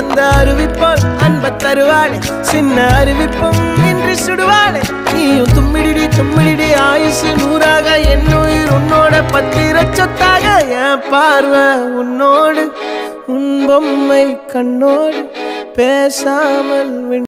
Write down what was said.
அந்த அறிவிப்பால் அன்ப தருவாளே சின்ன அறிவிப்பும் இன்றி சுடுவாளே நீயும் தும்மிடி தும்மிடி ஆயுசு 100ஆக என் உயிர் உன்னோட பத்திர சொத்தாக என் பார்வை உன்னோடு உன் பொம்மை கண்ணோடு பேசாமல்